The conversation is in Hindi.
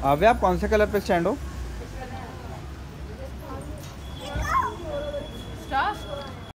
भैया आप कौन से कलर पे स्टैंड हो?